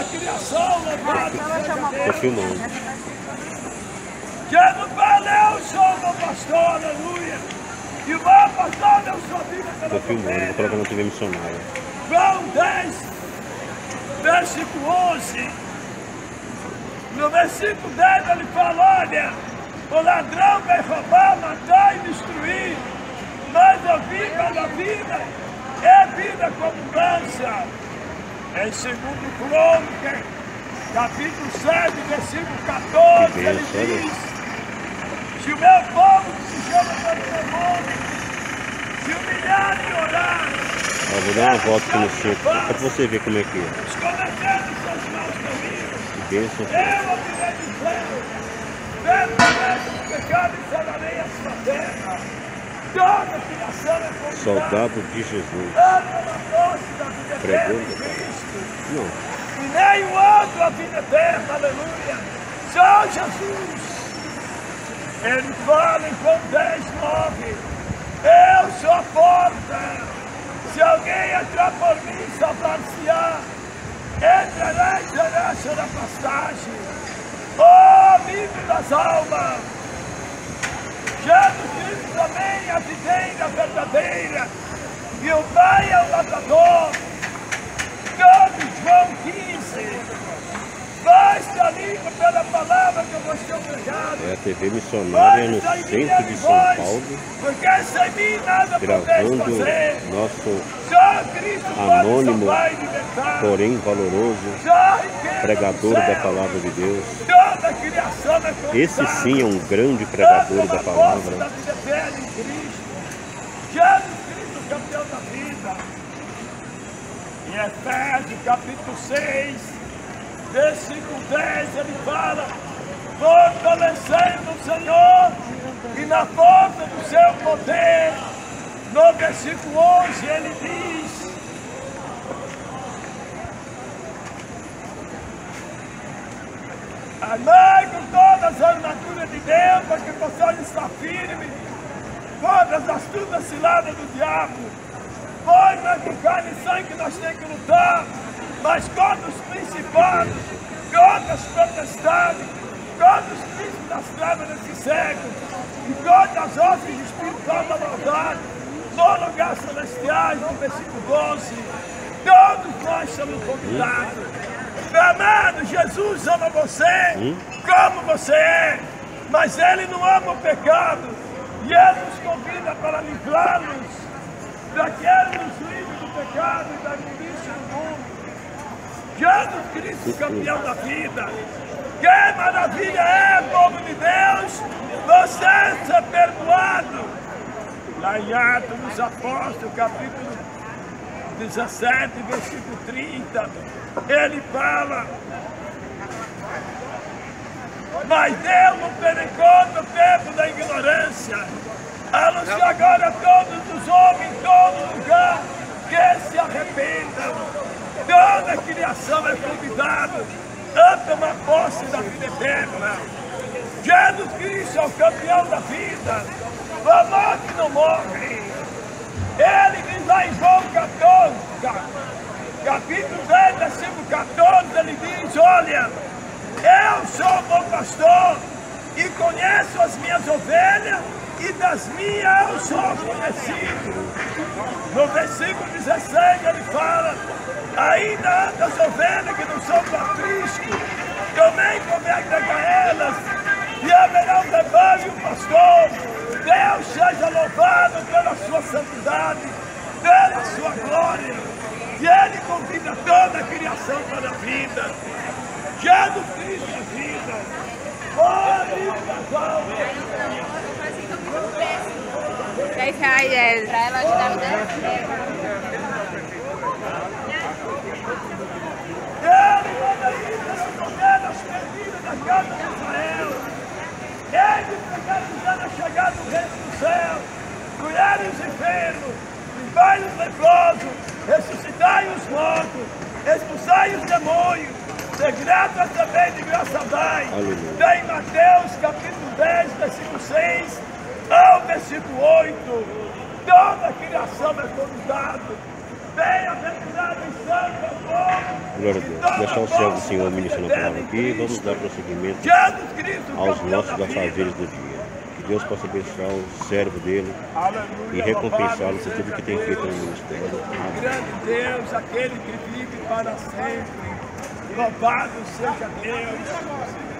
criação, louvado seja Deus. Tô filmando. Jesus valeu, sou meu pastor, aleluia. E o meu pastor deu sua vida pela Tô filmando, vou colocar na TV missionária. João 10, versículo 11. No versículo 10 ele fala, olha, o ladrão vai roubar, matar e destruir, mas a vida da vida é vida com abundância. Em 2 Crônicas, capítulo 7, versículo 14, ele diz: se o meu povo que se chama pelo meu nome se humilhar e orar, vou dar uma volta aqui no centro, pra você ver como é que é. os convertendo seus maus caminhos, Que bênção. eu ouvirei do céu, verdadeiro do pecado e sanarei a sua terra. Toda a criação é convidada. Soldado de Jesus. Pregou em Cristo. Não. E nem o outro a vida eterna, aleluia. Só Jesus. Ele fala em João 10, 9. Eu sou a porta. Se alguém entrar por mim, salvar-se-á. Entrará e terá sua pastagem. Oh, livre das almas. Jesus Cristo também é a videira verdadeira. E o Pai é o lavrador. Todo João 15. Basta língua pela palavra que eu vou ser obrigado. É a TV missionária no centro de São Paulo. Porque sem mim nada podeis fazer. Nosso Só Cristo anônimo, pode salvar e libertar. porém valoroso, pregador da palavra de Deus. Toda a criação é convidada. Esse sim é um grande pregador da palavra. Da vida eterna em Cristo. Jesus Cristo, campeão da vida. Em Efésios capítulo 6, versículo 10, ele fala: fortalecendo no Senhor e na força do seu poder. No versículo 11 ele diz: armai com todas as armaduras de Deus para que possais estar firme contra as astutas ciladas do diabo. Pois não é com carne e sangue que nós temos que lutar, mas contra os principados, contra as potestades, contra os príncipes das trevas desse século, e contra as hostes espirituais da maldade, no lugar celestiais, no versículo 12. Todos nós somos convidados. Meu amado, Jesus ama você como você é, mas Ele não ama o pecado, e Ele nos convida para livrá-los daqueles livros do pecado e da milícia do mundo. Jesus Cristo, campeão da vida. Que maravilha é, povo de Deus, você ser perdoado. Lá em Atos dos Apóstolos, capítulo 17, versículo 30, ele fala: mas Deus não perecou o tempo da ignorância, anuncia agora a todos os homens em todo lugar que se arrependam. Toda a criação é convidada a tomar posse da vida eterna. Jesus Cristo é o campeão da vida, o amor que não morre. Ele diz lá em João 14, capítulo 10, versículo 14, ele diz: olha, eu sou o bom pastor e conheço as minhas ovelhas, e das minhas eu sou conhecido. No versículo 16 ele fala: ainda há das ovelhas que não são do aprisco, também congrega elas, e haverá um rebanho e um pastor. Deus seja louvado pela sua santidade, pela sua glória, e Ele convida toda a criação para a vida. Jesus Cristo é vida. Ore das almas. R$10 para ela te dar 10. Ele manda ir das ovelhas perdidas da casa de Israel. Ele pregar a chegada do reino do céu, curar os enfermos, limpar os leprosos, ressuscitai os mortos, expulsai os demônios, de graça também de graça dai. Tem Mateus capítulo 10, versículo 6 ao versículo 8. Toda a criação é convidada Bem-aventurado e santo é o povo. Glória a Deus. Deixar o servo do Senhor ministrando a palavra aqui. Vamos dar prosseguimento Jesus Cristo, aos campeão nossos da vida. afazeres do dia. Que Deus possa abençoar o servo dele Aleluia, e recompensá-lo louvado por tudo que tem seja feito no Deus. ministério. Amém. Grande Deus, aquele que vive para sempre. Louvado seja Deus.